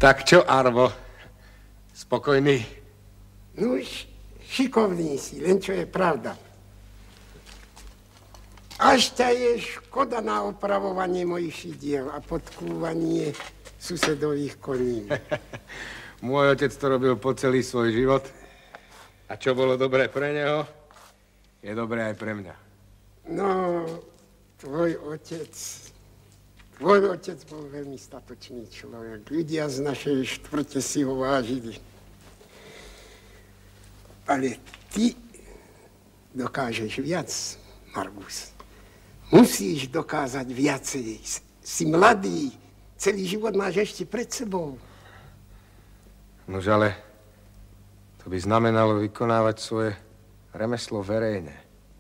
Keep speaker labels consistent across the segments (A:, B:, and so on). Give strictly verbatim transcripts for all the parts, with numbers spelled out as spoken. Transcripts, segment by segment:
A: Tak čo, Arvo? Spokojný?
B: No už šikovný si, len čo je pravda. Až ťa je škoda na opravovanie mojich šidiel a podkúvanie susedových koní.
A: Môj otec to robil po celý svoj život. A čo bolo dobré pre neho, je dobré aj pre mňa.
B: No, tvoj otec... Tvoj otec bol veľmi statočný človek. Ľudia z našej štvrte si ho vážili. Ale ty dokážeš viac, Margus. Musíš dokázať viacej. Si mladý, celý život máš ešte pred sebou.
A: Nož ale to by znamenalo vykonávať svoje remeslo verejne.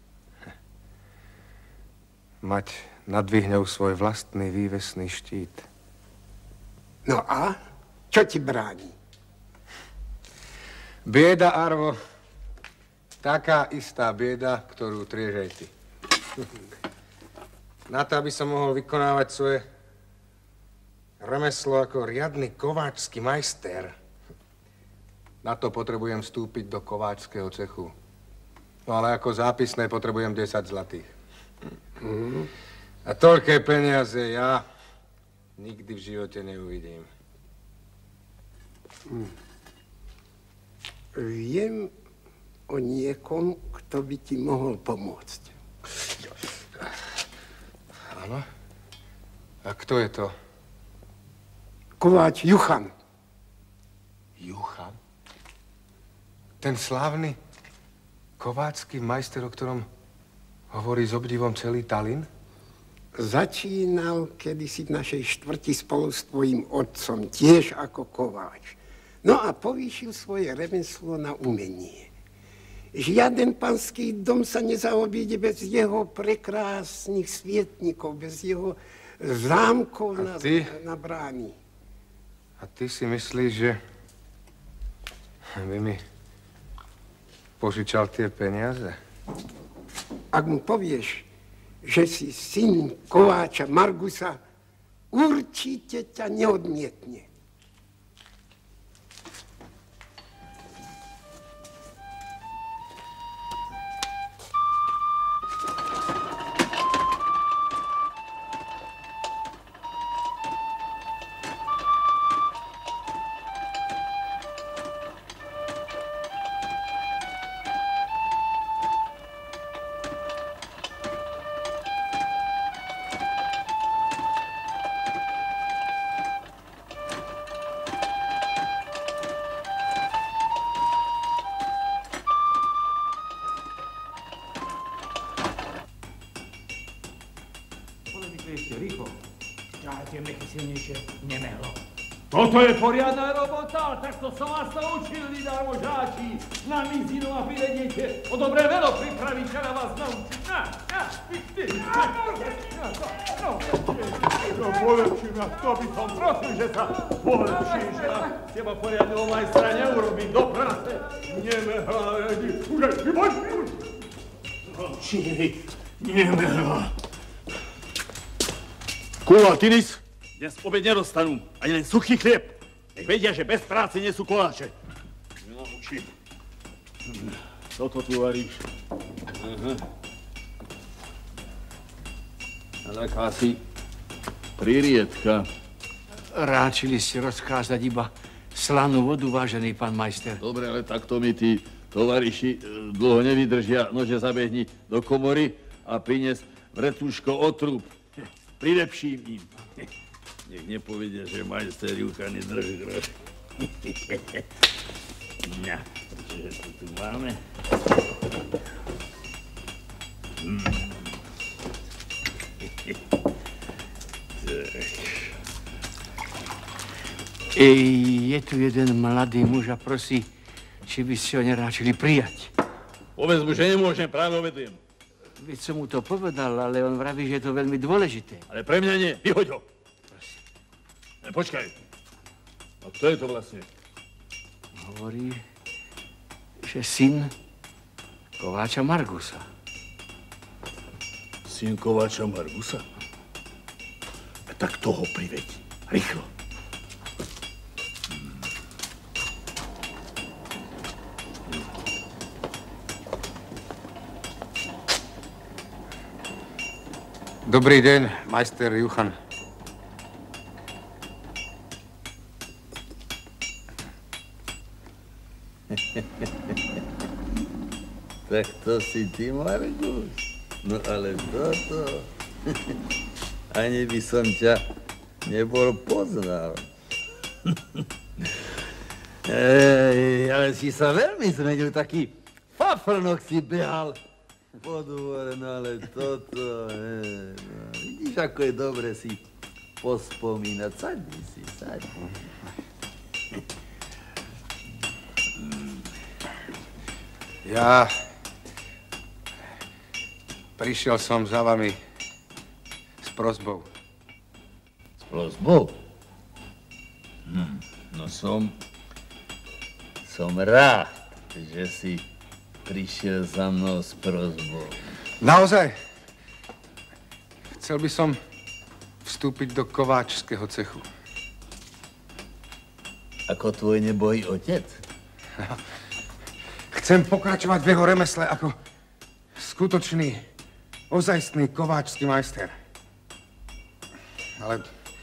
A: Mať nad Vyhňou svoj vlastný vývesný štít.
B: No a? Čo ti bráni?
A: Bieda, Arvo. Taká istá bieda, ktorú trieš aj ty. Na to, aby som mohol vykonávať svoje remeslo ako riadny kováčsky majster, na to potrebujem vstúpiť do kováčského cechu. No ale ako zápisné potrebujem desať zlatých. Mm. A toľké peniaze ja nikdy v živote neuvidím.
B: Mm. Viem o niekom, kto by ti mohol pomôcť.
A: Áno? A kto je to?
B: Kováč Juchan.
A: Juchan? Ten slávny kováčsky majster, o ktorom hovorí s obdivom celý Tallinn?
B: Začínal kedysi v našej štvrti spolu s tvojím otcom, tiež ako kováč. No a povýšil svoje remeslo na umenie. Žiaden panský dom sa nezaobíde bez jeho prekrásnych svietnikov, bez jeho zámkov na, na brány.
A: A ty si myslíš, že by mi požičal tie peniaze?
B: Ak mu povieš, že si syn kováča Margusa, určite ťa neodmietne.
C: Toto je poriadna robota, takto som vás to učil, vy dámožáči. Na mizinu a vyvedete o dobré velo pripraviť, čo na vás naučiť. Na, na, ty, ty, na, no, no, polepším, ja to by som prosil, že sa polepšíš. Teba poriadného majstra neurobím do práce. Nemehla, už aj, poď, už. Čili, nemehla. Kula, Tinis. Dnes obed nedostanú, ani len suchý chlieb. Nech vedia, že bez práce nie sú koláče. Nenaučím. Toto tu varíš. Aha. A taká si pririedka.
D: Ráčili ste rozkázať iba slanú vodu, vážený pán majster.
C: Dobre, ale takto mi tí tovariši dlho nevydržia. Nože zabehni do komory a prines vretúško otrúb. Prilepším im. Nech nepovedia, že majster Juchan je drž groš. No, čiže to tu máme. Mm.
D: Ej, je tu jeden mladý muž a prosí, či by ste ho neráčili prijať.
C: Povedz mu, že nemôžem, práve obedujem.
D: Veď som mu to povedal, ale on vraví, že je to veľmi dôležité.
C: Ale pre mňa nie, vyhoď ho. Ne, počkaj. A kto je to vlastne?
D: Hovorí, že syn kováča Margusa.
C: Syn kováča Margusa? A tak toho priveď. Rýchlo.
A: Dobrý deň, majster Juchan.
E: Tak to si ty, Margus? No ale toto... Ani by som ťa nebol poznal. Ej, ale si sa veľmi zmenil, taký fafrnok si behal po dvore, no ale toto... Ej, no. Vidíš, ako je dobre si pospomínať. Sadni si, sadni.
A: Ja... Prišiel som za vami s prosbou.
E: S prosbou? Hm, no som... Som rád, že si prišiel za mnou s prosbou.
A: Naozaj? Chcel by som vstúpiť do kováčského cechu.
E: Ako tvoj nebohý otec?
A: Chcem pokračovať v jeho remesle ako skutočný, ozajstný kováčský majster. Ale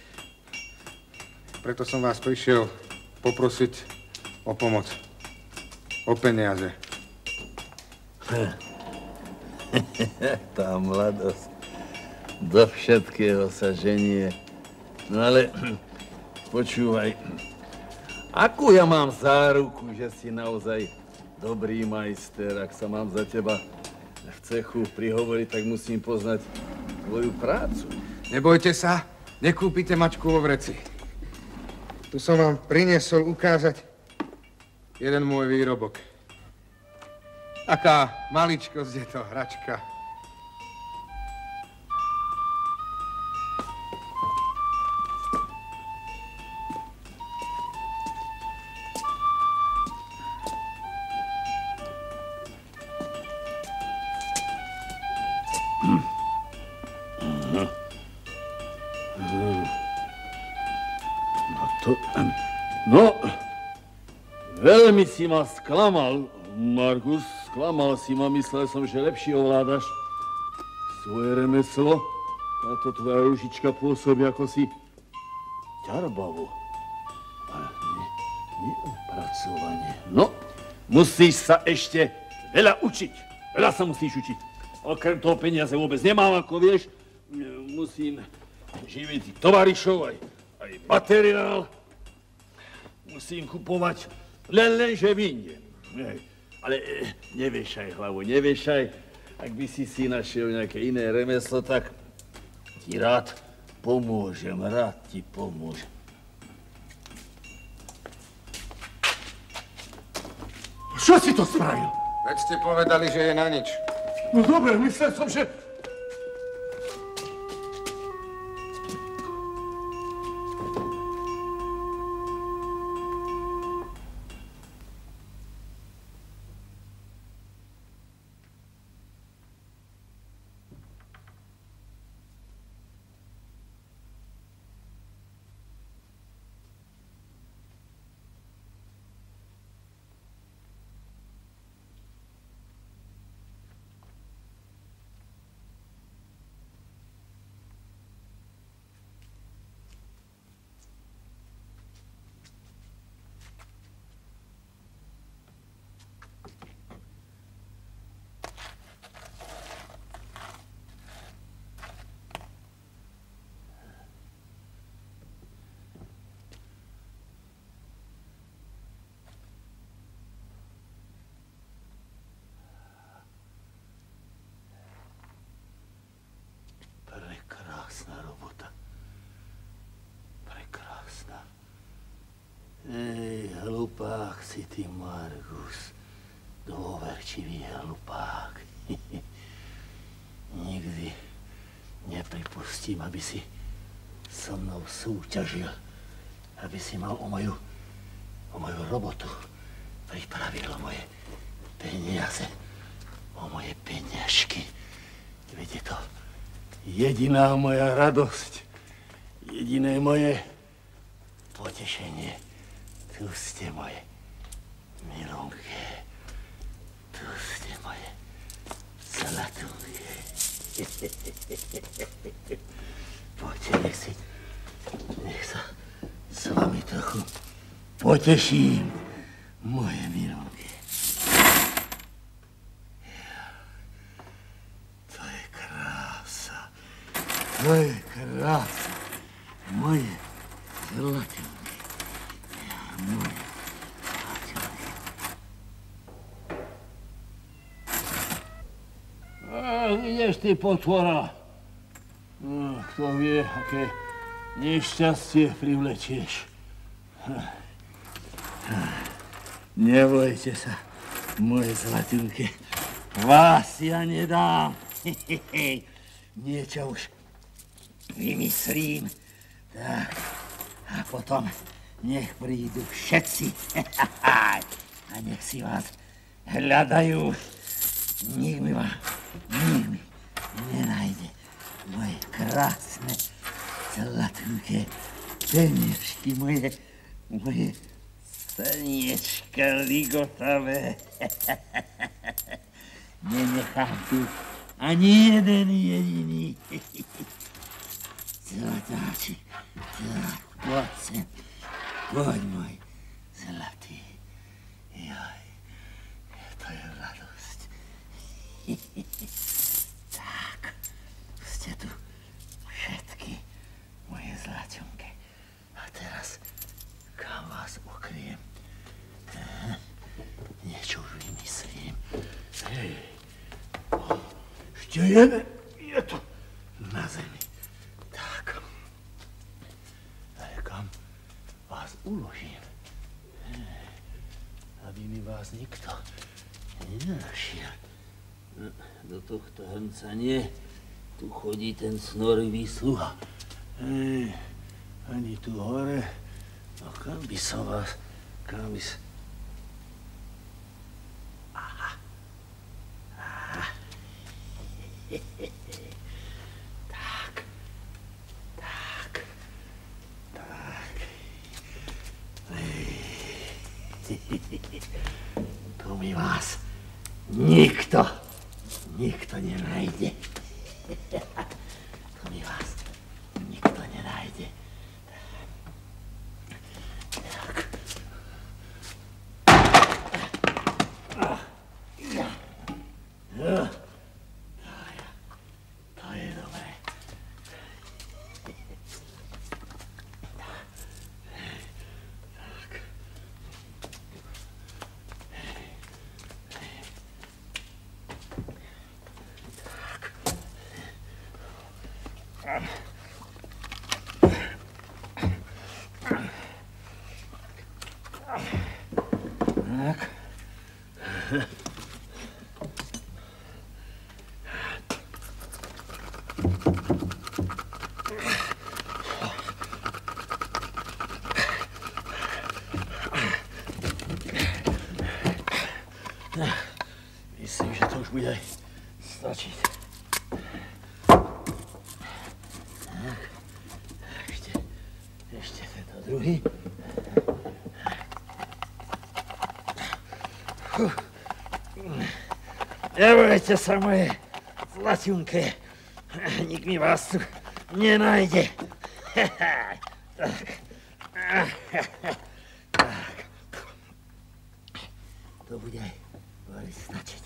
A: preto som vás prišiel poprosiť o pomoc, o peniaze.
E: Tá mladosť do všetkého sa ženie. No ale počúvaj, akú ja mám záruku, že si naozaj dobrý majster? Ak sa mám za teba v cechu prihovoriť, tak musím poznať tvoju prácu.
A: Nebojte sa, nekúpite mačku vo vreci. Tu som vám priniesol ukázať jeden môj výrobok. Aká maličkosť je to, hračka.
C: No, veľmi si ma sklamal, Margus. Sklamal si ma, myslel som, že lepšie ovládaš svoje remeslo. Táto tvoja ružička pôsobí ako si ťarbavo. Ale nie, neopracovanie. No, musíš sa ešte veľa učiť. Veľa sa musíš učiť. Okrem toho peniaze vôbec nemám, ako vieš. Musím živiť tovarišov, aj, aj materiál. Musím kupovať len, len, že vyjdem. Ale e, neviešaj hlavu, neviešaj. Ak by si si našiel nejaké iné remeslo, tak ti rád pomôžem, rád ti pomôžem. Čo si to spravil?
A: Veď ste povedali, že je na nič.
C: No dobre, myslel som, že... Prekrásna robota. Prekrásna. Ej, hlupák si ty, Margus. Dôverčivý hlupák. Nikdy nepripustím, aby si so mnou súťažil. Aby si mal o moju, o moju robotu pripravil o moje peniaze. O moje peniažky. Viete to? Jediná moja radosť, jediné moje potešenie. Tu ste moje milunky, tu ste moje zlatunky.
E: Poďte, nech si, nech sa s vami trochu poteším, moje milovky. To je krása, to je krása, moje zlatinky, moje zlatinky.
C: A ideš ty, potvora. No, kto vie, aké nešťastie privlečieš.
E: Nebojte sa, moje zlatinky, vás ja nedám. Niečo už vymyslím. Tak, a potom nech prídu všetci. A nech si vás hľadajú. Nik mi vás, nik mi nenájde. Moje krásne zlatinké peniečky, moje, moje staniečka ligotavé. Nenechám tu ani jeden jediný. Zlatáči, tak, poď sem, poď, môj zlatý. Joj, to je radosť. Tak, ste tu všetky moje zlaťonky. A teraz, kam vás ukryjem? Niečo už vymyslím. Hej, ešte jeden je to na zemi. Tak, ale kam vás uložím? Aby mi vás nikto nenašiel. Do tohto hrnca nie. Tu chodí ten snorivý sluha. Ej, ani tu hore. No kam by som vás, kam by som... Aha. Aha. Tak. Tak. Tak. Ej. Tu mi vás nikto, nikto nenájde. To mi vás nikto nenájde. Tak. No. To je dobré. Tak. Tak. Myslím, že to už bude stačiť. Tak. Ešte, ešte tento druhý. Nebojte sa, moje zlaťunké. Nik mi vás tu nenájde. Tak. Tak. To bude aj veľmi stačiť.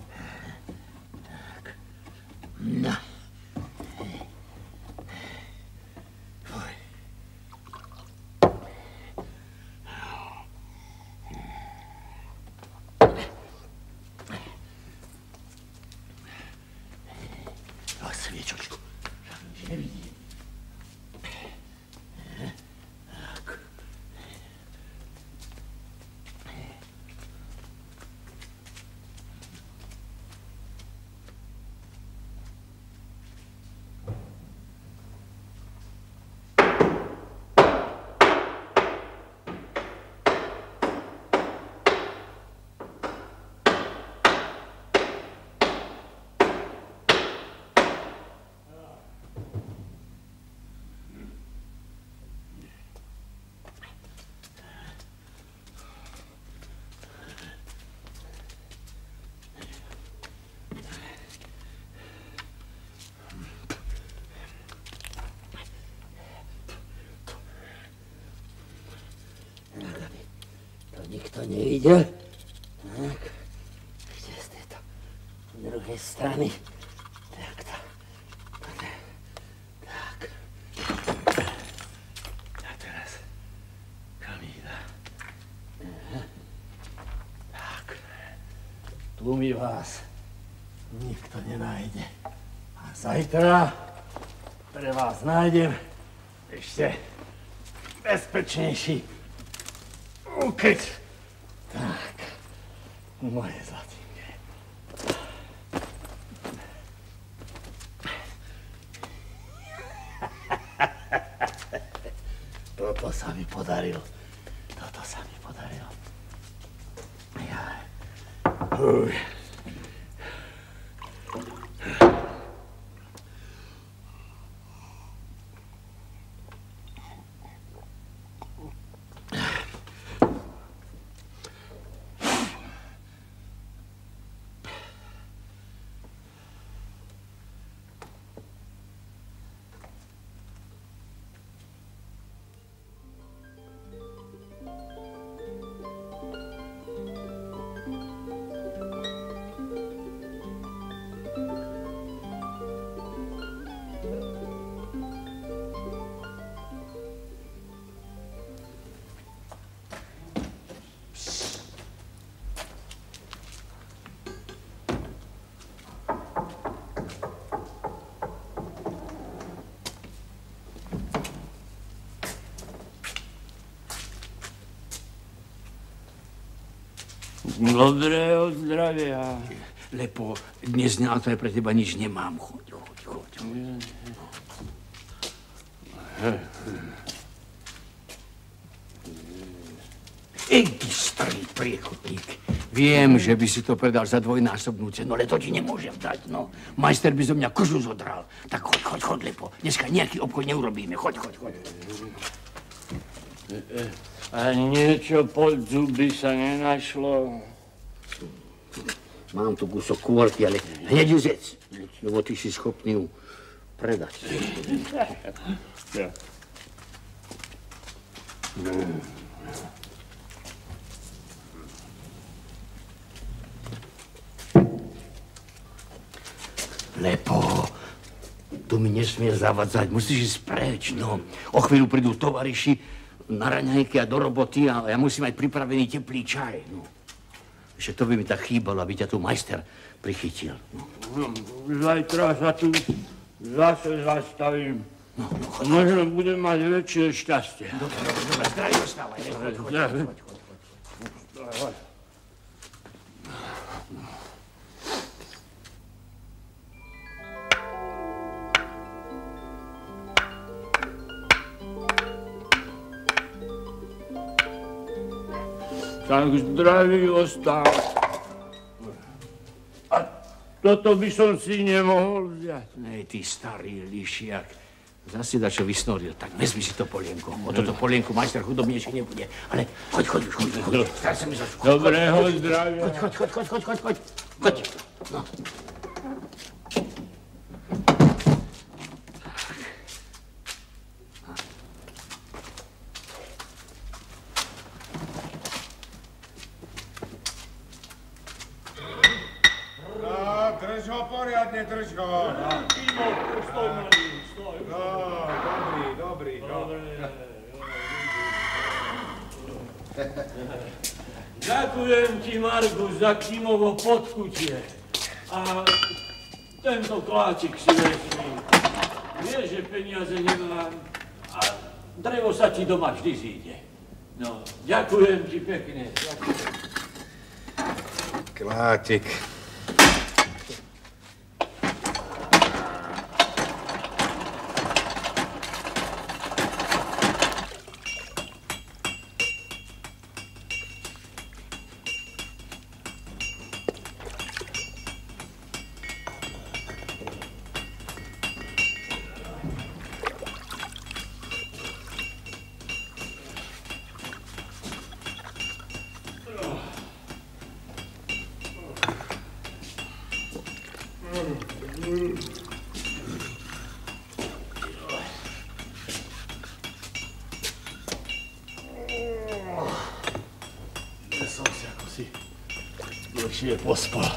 E: Tak. No. Fuj. A sviečočku. Nevidím. Tak.
D: nikto nejde. Tak, ešte z tejto druhej strany. Tak to. Tak. A teraz Kamíla. Tak. Tu mi vás nikto nenájde. A zajtra pre vás nájdem ešte bezpečnejší úkryt. Tak, moje zlatinky. Toto sa mi podarilo. Toto sa mi podarilo. Jaj. Uj.
C: Dobrého zdravia.
D: Lepo, dnes naozaj pre teba nič nemám. Choď, choď, choď. Ej, ty starý priechotník. Viem, že by si to predal za dvojnásobnú cenu, ale to ti nemôžem dať, no. Majster by zo mňa kožu zodral. Tak choď, choď, choď, Lepo. Dneska nejaký obchod neurobíme. Choď, choď, choď.
C: A niečo pod zuby sa nenašlo?
D: Mám tu kúsok kôrky, ale hneď ju zec, lebo ty si schopný ju predať.
C: Ja.
D: Lepo, tu mi nesmieš zavadzať, musíš ísť preč, no. O chvíľu prídu tovariši na raňajky a do roboty a ja musím mať pripravený teplý čaj, no. Ešte to by mi tak chýbalo, aby ťa tu majster prichytil. No.
C: No, zajtra sa tu zase zastavím. No, no, choď, možno choď. Budem mať väčšie šťastie.
D: Dobre, dobre, dobre, zdravie ostávaj. Choď, choď, choď, choď, choď, choď.
C: Tak zdravý ostal. A toto by som si nemohol vziať.
D: Nej, ty starý lišiak. Zase dačo vysnoril. Tak vezmi si to polienko. O toto polienko majster chudobnejší nebude. Ale choď, choď už, choď, choď. Starý sa mi začal.
C: Dobrého zdravia.
D: Choď, choď, choď, choď, choď, choď, choď. Choď. No.
A: Drž ho poriadne, drž ho.
C: Stoj, mladý, stoj.
A: No, dobrý, dobrý.
C: Dobre. Ďakujem ti, Margus, za Kimovo podkutie. A tento kláčik si vezmi. Vieš, že peniaze nemám a drevo sa ti doma vždy zíde. No, ďakujem ti pekne. Ďakujem.
A: Kláčik.
E: si dlhšie pospal.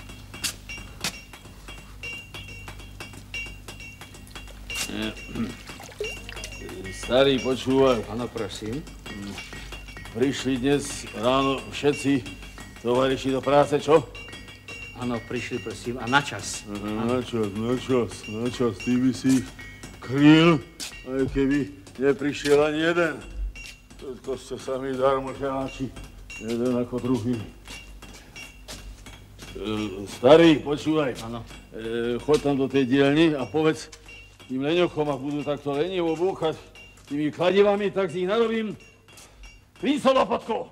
E: Starý, počúvaj.
D: Áno, prosím.
E: Prišli dnes ráno všetci tovariši do práce, čo?
D: Áno, prišli, prosím. A na čas.
E: Aha, na čas, na čas, na čas. Ty by si kryl, aj keby neprišiel ani jeden. To ste sami darmožáči. Jeden ako druhý. Starý, počúvaj.
D: Áno.
E: E, choď tam do tej dielny a povedz tým leňochom, ak budú takto lenivo búchať tými kladivami, tak z nich narobím tristo lopatkov.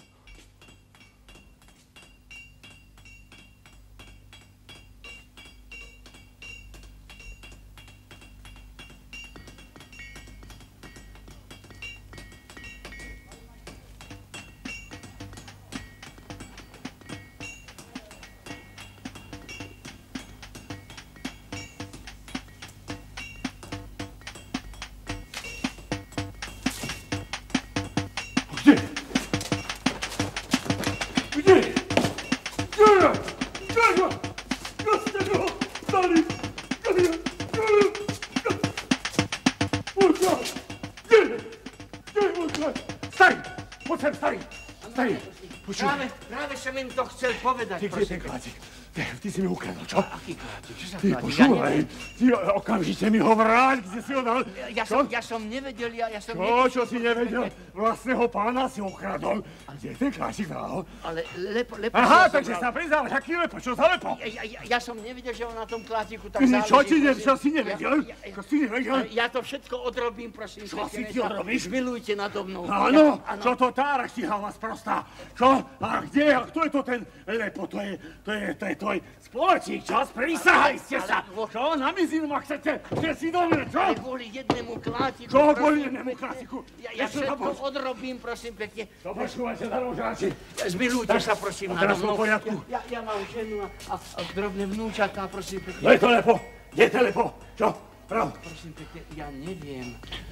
D: Práve, práve som im to chcel povedať,
C: Ty,
D: prosím.
C: ty, klátik, ty, ty si mi ukradol, čo?
D: Aký klátik? Čo sa
C: Ty,
D: klátik?
C: počúvaj, ty okamžite mi ho vráť, kde si ho dal.
D: Ja, ja, som, ja som nevedel, ja, ja som...
C: Čo, čo si nevedel? Vlastného pána si ukradol. Kde ten klátik dal?
D: Ale lepo, lepo...
C: Aha,
D: som
C: takže
D: bral.
C: sa priznal, aký lepo, čo za lepo?
D: Ja, ja, ja, ja som nevedel, že on na tom klátiku tak
C: Ty,
D: záleží.
C: čo ti ne,
D: prosím.
C: čo si nevedel?
D: Ja, ja,
C: Čo si nevedel?
D: ja to všetko odrobím, prosím.
C: Čo si
D: pekne,
C: ty
D: sa
C: odrobíš?
D: Zmilujte nado mnou.
C: Áno,
D: Ja-
C: čo to tára štíhala sprostá? Čo? A kde? A kto je to ten lepo? To je, to je, to je tvoj spoločník, čo? Prisahajte sa!
D: ale-
C: Čo? Na mizinu ma chcete? Chcete si dobre, čo?
D: Ale kvôli jednému klátiku...
C: Čo
D: prosím
C: kvôli
D: pekne,
C: jednému klátiku?
D: Ja, ja
C: Ja čo
D: všetko
C: zabudol?
D: odrobím, prosím pekne.
C: To počúvajte, darožáči.
D: Zmilujte sa, prosím,
C: a teraz
D: nado mnou.
C: v poriadku.
D: Ja, ja mám ženu a, a, a drobné vnúčatá, prosím pekne.
C: Kde je to lepo? Kde je to lepo? Čo? Prav.
D: Prosím pekne, ja neviem.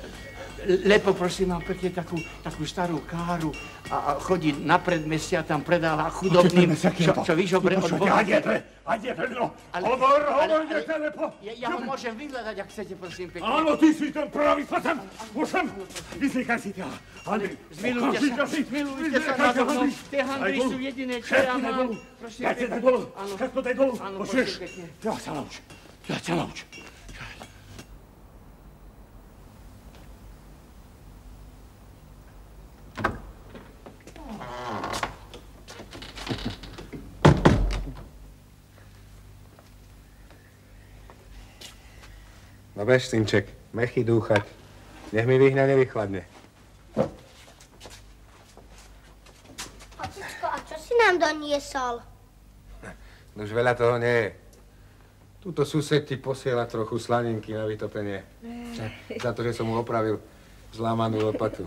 D: Lepo, prosím, mám pekne takú, takú starú káru a, a chodí na predmestia, tam predáva chudobným, čo, čo vyžobre od Boha.
C: A kde to je? A kde to je? No,
D: Ale-
C: hovor, hovor,
D: ale-
C: kde to je lepo?
D: Ja, ja ho môžem vyhľadať, ak chcete, prosím pekne.
C: Áno, ty si ten pravý, poď sem, už sem. Vyzlikaj si ťa. Andrej,
D: Zmilujte sa, zmilujte sa nado mnou. Tie handry sú jediné, čo ja mám. Prosím
C: Dajte
D: pekne.
C: daj dolu,
D: Áno.
C: všetko daj dolu.
D: Áno,
C: Počuješ?
D: prosím pekne.
C: Ja ťa nauč, ja ťa nauč.
A: No bež, synček, mechy dúchať. Nech mi vyhňa nevychladne.
F: Ocičko, a čo si nám doniesol?
A: No už veľa toho nie je. Tuto sused ti posiela trochu slaninky na vytopenie. Za to, že som mu opravil zlámanú lopatu.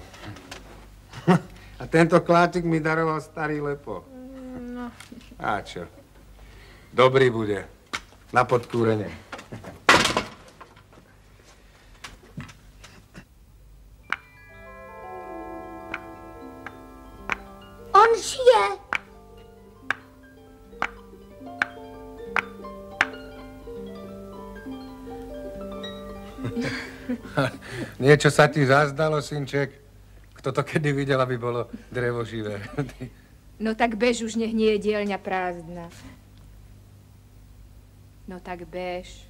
A: A tento kláčik mi daroval starý lepo.
G: No.
A: A čo? Dobrý bude. Na podkúrenie.
F: On žije.
A: Niečo sa ti zazdalo, synček? Kto to kedy videl, aby bolo drevo živé?
G: No tak bež, už nech nie je dielňa prázdna. No tak bež.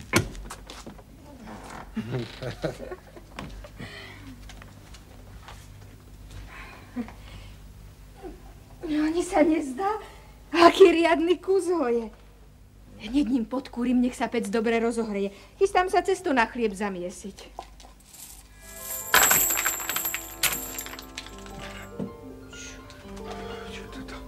G: No, ani sa nezdá, aký riadny kus ho je. Hneď ním podkúrim, nech sa pec dobre rozohreje. Chystám sa cestu na chlieb zamiesiť.
A: Čo to to?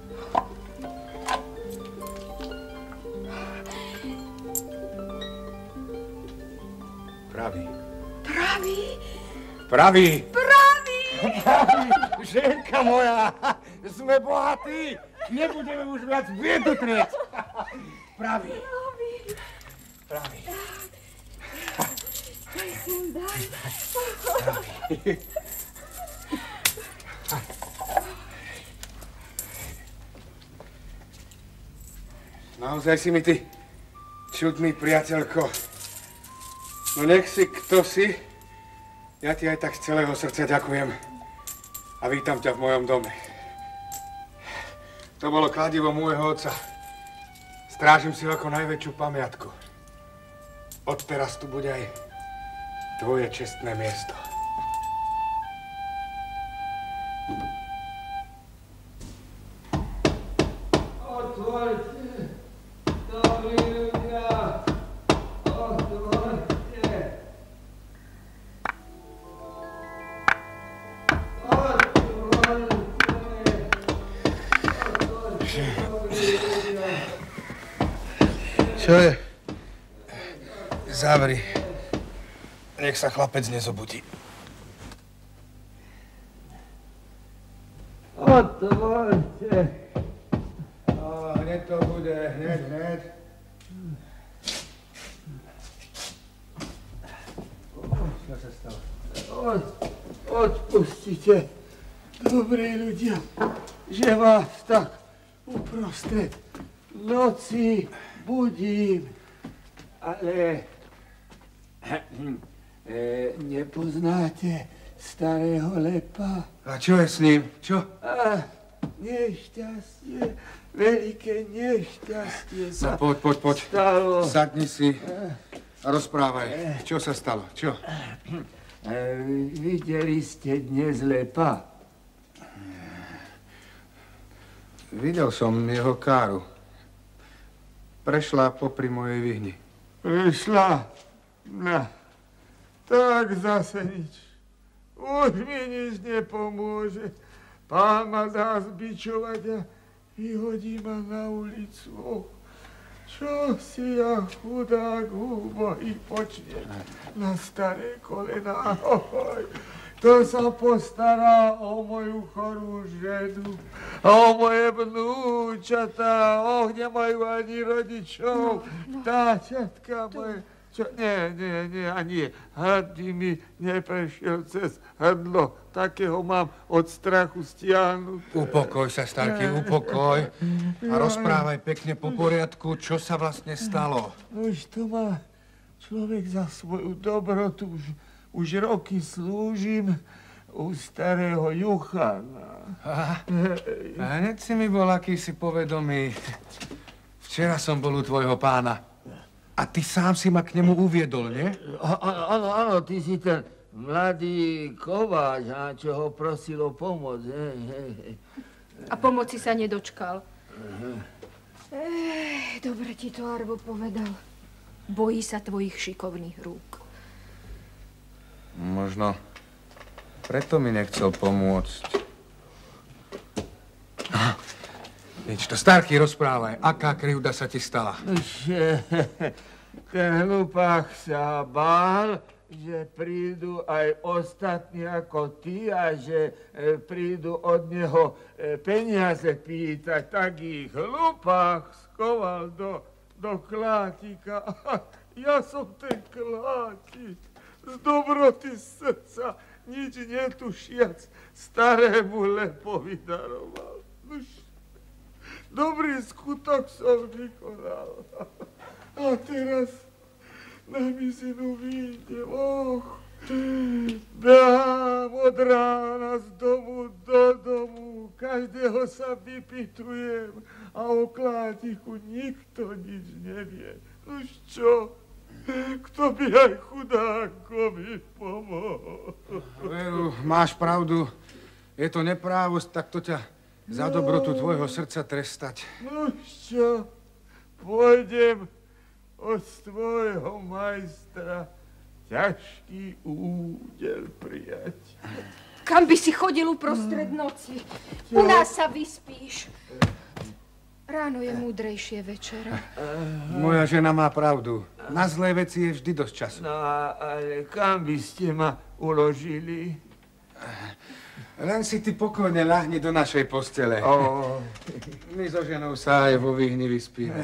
A: Pravý.
G: Pravý,
A: Pravý!
G: pravý!
A: Ženka moja, sme bohatí. Nebudeme už viac biedu trieť. Pravý. Pravý.
G: Daj sem, daj.
A: Naozaj si mi ty čudný, priateľko. No nech si, kto si. Ja ti aj tak z celého srdca ďakujem. A vítam ťa v mojom dome. To bolo kladivo môjho otca. Strážim si ho ako najväčšiu pamiatku. Odteraz tu bude aj tvoje čestné miesto.
C: Otvorte, dobrí ľudia, otvorte.
A: Čo je? Zavri. Nech sa chlapec nezobudí.
C: Otvorte.
A: A hneď to bude, hneď, hneď. Čo sa stalo?
C: Od, odpustite, dobrí ľudia, že vás tak uprostred noci budím, ale e, nepoznáte starého Lepa?
A: A čo je s ním? Čo?
C: A nešťastie, veľké nešťastie sa
A: No poď, poď, poď.
C: stalo.
A: Sadni si a rozprávaj. Čo sa stalo? Čo?
C: E, videli ste dnes Lepa?
A: Videl som jeho káru. Prešla popri mojej vihni.
C: Prišla? No, tak zase nič. Už mi nič nepomôže. Pán ma dá zbičovať a vyhodí ma na ulicu. Oh, čo si ja, chudák, úbohý, počnem na staré kolená. Oh, to sa postará o moju chorú ženu, o moje vnúčatá. Oh, nemajú ani rodičov, táťatka moje. Čo? Nie, nie, nie, ani hrdý mi neprešiel cez hrdlo. Takého mám od strachu stiahnuté.
A: Upokoj sa, starky, upokoj. A rozprávaj pekne po poriadku, čo sa vlastne stalo.
C: Už to má človek za svoju dobrotu. Už, už roky slúžim u starého Juchana.
A: A, a hneď si mi bol akýsi povedomý. Včera som bol u tvojho pána. A ty sám si ma k nemu uviedol, nie?
C: Áno, áno, ty si ten mladý kováč, a čo ho prosil o pomoc. Hej, hej, hej.
G: A pomoci sa nedočkal. Ech, dobre ti to Arvo povedal. Bojí sa tvojich šikovných rúk.
A: Možno preto mi nechcel pomôcť. Nič, to starky rozprávaj. Aká krivda sa ti stala?
C: Že ten hlupák sa bál, že prídu aj ostatní ako ty a že e, prídu od neho e, peniaze pýtať. Tak ich hlupák skoval do, do klátika. A ja som ten klátik z dobroty srdca, nič netušiac, starému Lepovi daroval. Dobrý skutok som vykonal. A teraz na mizinu vyjdem. Och, behám od rána z domu do domu. Každého sa vypytujem a o klátiku nikto nič nevie. Nož čo? Kto by aj chudákovi pomohol?
A: Veru, máš pravdu. Je to neprávosť, tak to ťa za dobrotu tvojho srdca trestať.
C: No čo, pôjdem od tvojho majstra ťažký údel prijať.
G: Kam by si chodil uprostred noci? U nás sa vyspíš. Ráno je múdrejšie večera.
A: Moja žena má pravdu. Na zlé veci je vždy dosť času.
C: No ale kam by ste ma uložili?
A: Len si ty pokojne ľahni do našej postele.
C: Oh.
A: My so ženou sa aj vo výhni vyspíme.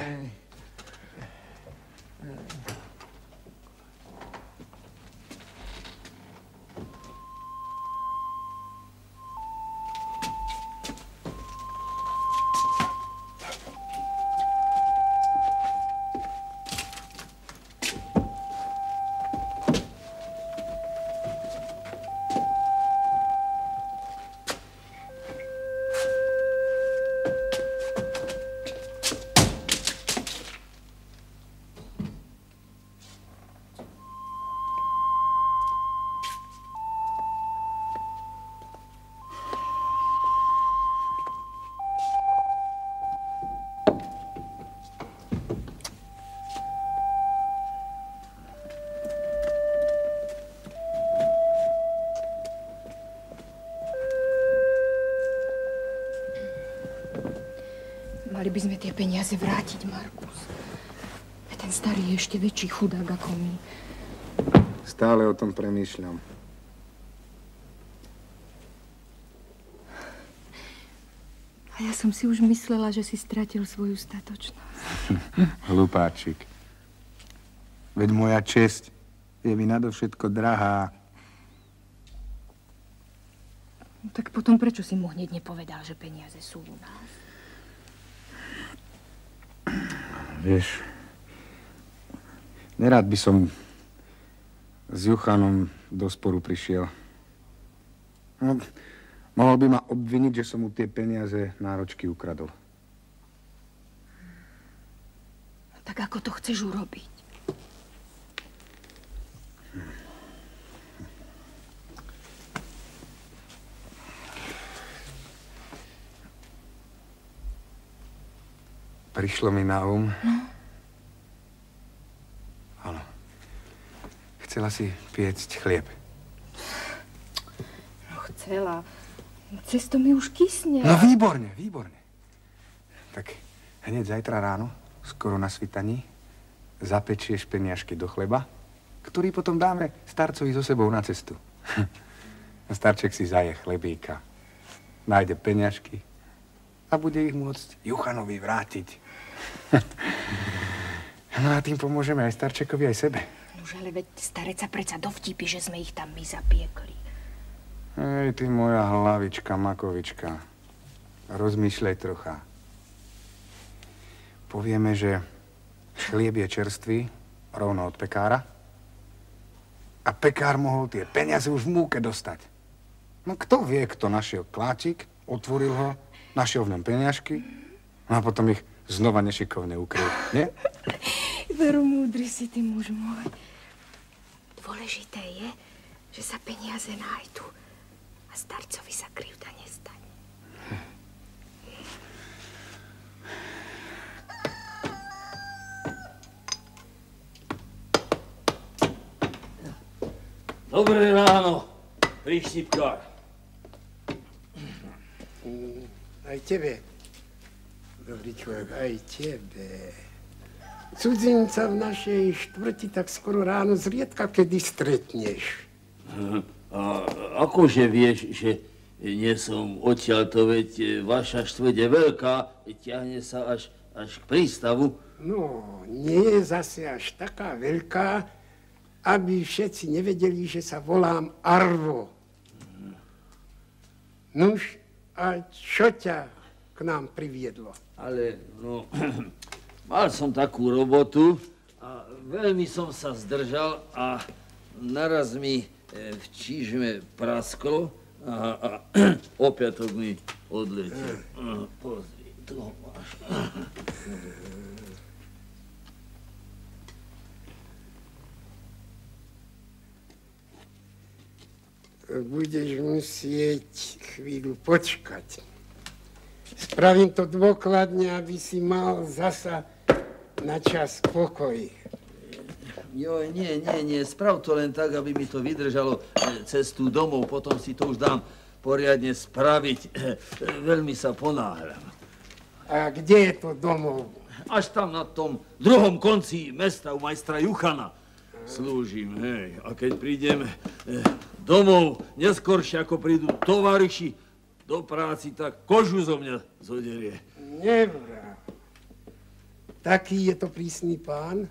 G: Mali by sme tie peniaze vrátiť, Markus. Ten starý je ešte väčší chudák ako my.
A: Stále o tom premýšľam.
G: A ja som si už myslela, že si stratil svoju statočnosť.
A: Hlupáčik. Veď moja česť je mi nadovšetko drahá.
G: No, tak potom prečo si mu hneď nepovedal, že peniaze sú u nás?
A: Vieš, nerád by som s Juchanom do sporu prišiel. No, mohol by ma obviniť, že som mu tie peniaze náročky ukradol.
G: Tak ako to chceš urobiť?
A: Prišlo mi na um.
G: No.
A: Áno. Chcela si piecť chlieb.
G: No chcela. Cesto mi už kysne.
A: No výborne, výborne. Tak hneď zajtra ráno, skoro na svitaní, zapečieš peniažky do chleba, ktorý potom dáme starcovi so sebou na cestu. Starček si zaje chlebíka, nájde peniažky a bude ich môcť Juchanovi vrátiť. No a tým pomôžeme aj starčekovi, aj sebe.
G: Už ale veď starec sa predsa dovtípi, že sme ich tam my zapiekli.
A: Ej, ty moja hlavička, makovička. Rozmýšľaj trocha. Povieme, že chlieb je čerstvý, rovno od pekára. A pekár mohol tie peniaze už v múke dostať. No kto vie, kto našiel kláčik, otvoril ho, našiel v ňom peniažky, no a potom ich znova nešikovne ukryl, nie?
G: Veru múdry si ty, muž môj. Dôležité je, že sa peniaze nájdu a starcovi sa krivda nestane.
E: Dobré ráno, príštipkár.
B: Aj tebe, dobrý človek, aj tebe. Cudzinca v našej štvrti tak skoro ráno zriedka kedy stretneš.
E: A akože vieš, že nie som odtiaľto, veď vaša štvrť je veľká, ťahne sa až, až k prístavu.
B: No, nie je zase až taká veľká, aby všetci nevedeli, že sa volám Arvo. Nuž, a čo ťa k nám priviedlo?
E: Ale, no, mal som takú robotu a veľmi som sa zdržal a naraz mi v čížme prasklo a, a opätok mi odletel. Pozri, tu ho máš.
B: Budeš musieť chvíľu počkať. Spravím to dôkladne, aby si mal zasa na čas pokoj.
E: Jo, nie, nie, nie, sprav to len tak, aby mi to vydržalo cestu domov, potom si to už dám poriadne spraviť. Veľmi sa ponáhľam.
B: A kde je to domov?
E: Až tam na tom druhom konci mesta u majstra Juchana slúžim, hej. A keď prídem domov neskoršie, ako prídu tovariši do práci, tak kožu zo mňa zoderie.
B: Nevrá. Taký je to prísny pán?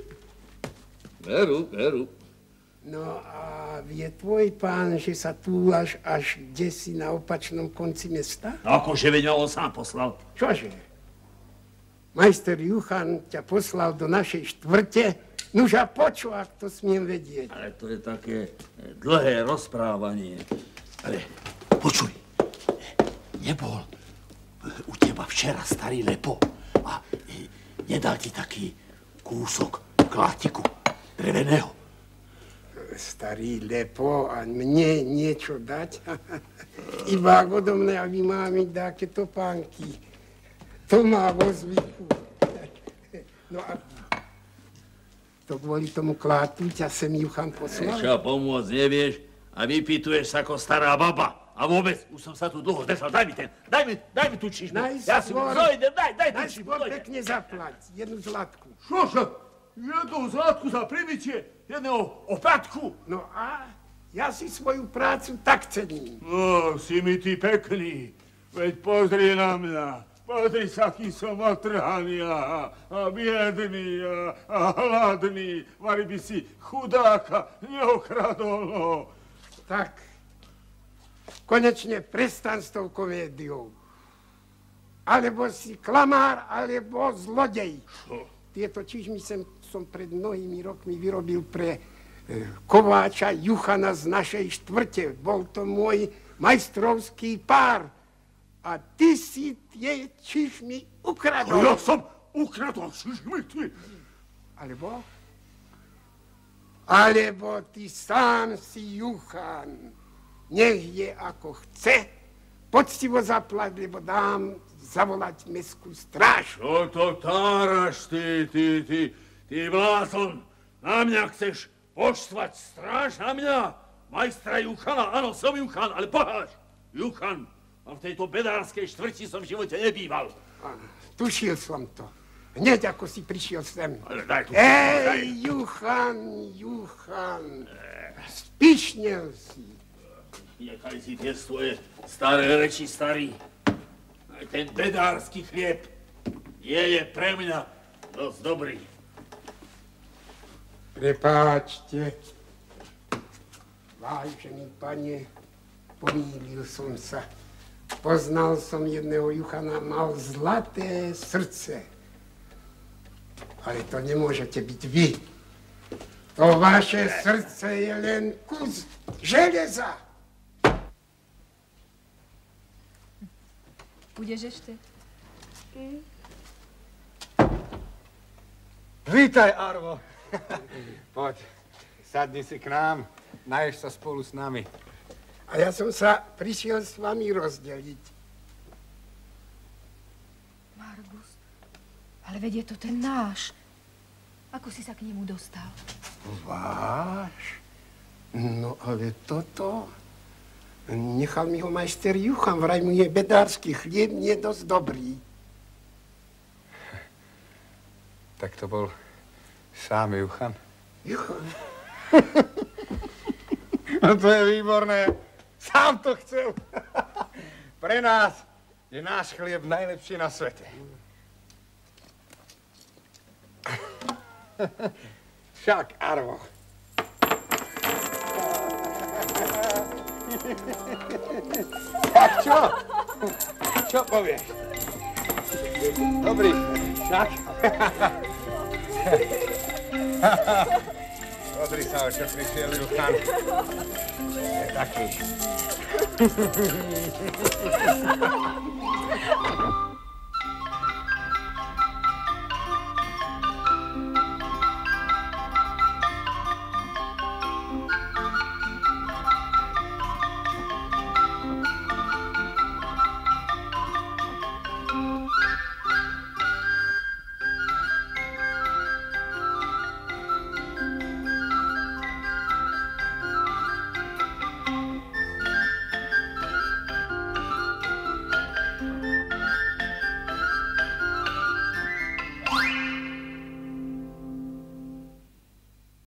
E: Veru, veru.
B: No a vie tvoj pán, že sa túlaš až kdesi na opačnom konci mesta?
E: Akože, veď ma on sám poslal.
B: Čože? Majster Juchan ťa poslal do našej štvrte? Nuž a poču, ak to smiem vedieť.
E: Ale to je také dlhé rozprávanie. Ale počuj, nebol u teba včera starý Lepo a nedal ti taký kúsok klátiku dreveného?
B: Starý Lepo a mne niečo dať? Iba odo mňa vymámiť dáke topánky. To má vo zvyku. No a to kvôli tomu klátu ťa sem Juchan poslal?
E: Čo pomôcť nevieš a vypýtuješ sa ako stará baba. A vôbec, už som sa tu dlho zdržal. Daj mi ten, daj mi, daj mi tú čižmu. Ja si
B: Najskôr-
E: zojdem, daj, daj tú čižmu.
B: Najskôr
E: dojdem.
B: pekne zaplať, jednu zlatku.
C: Čože? Jednu zlatku za pribytie jedného opatku?
B: No a ja si svoju prácu tak cením.
C: No, si mi ty pekný. Veď pozri na mňa. Pozri sa, aký som otrhaný a, a biedný a, a hladný. Mali by si chudáka neokradol, no.
B: Tak, konečne prestan s tou komédiou. Alebo si klamár, alebo zlodej. Tieto čižmy som, som pred mnohými rokmi vyrobil pre e, kováča Juchana z našej štvrte. Bol to môj majstrovský pár. A ty si tie čižmy ukradol.
C: Ja som ukradol čižmy, ty.
B: Alebo? Alebo ty sám si Juchan. Nech je ako chce. Poctivo zaplať, lebo dám zavolať mestskú stráž.
C: Čo to táraš, ty, ty, ty, ty blázon? Na mňa chceš poštvať stráž na mňa? Majstra Juchana, áno, som Juchan, ale poháš. Juchan, a v tejto bedárskej štvrti som v živote nebýval.
B: Áno, tušil som to. Hneď ako si prišiel sem.
C: Ale daj tu.
B: Ej, Juchan, Juchan, spišnel si.
E: Nechaj si tie svoje staré reči, starý. Aj ten bedársky chlieb je, je pre mňa dosť dobrý.
B: Prepáčte, vážený pane, pomýlil som sa. Poznal som jedného Juchana, mal zlaté srdce. Ale to nemôžete byť vy. To vaše srdce je len kus železa.
G: Budeš ešte?
A: Vítaj, Arvo. Poď, sadni si k nám, naješ sa spolu s nami.
B: A ja som sa prišiel s vami rozdeliť.
G: Margus, ale veď je to ten náš. Ako si sa k nemu dostal?
B: Váš? No ale toto... Nechal mi ho majster Juchan, vraj mu je bedársky chlieb nie dosť dobrý.
A: Tak to bol sám Juchan.
B: Juchan?
A: No to je výborné. Sám to chcel. Pre nás je náš chlieb najlepší na svete. Však, Arvo. Tak čo? Čo povieš? Dobrý, však? Pozri sa, o čo prišiel Juchan. Je taký.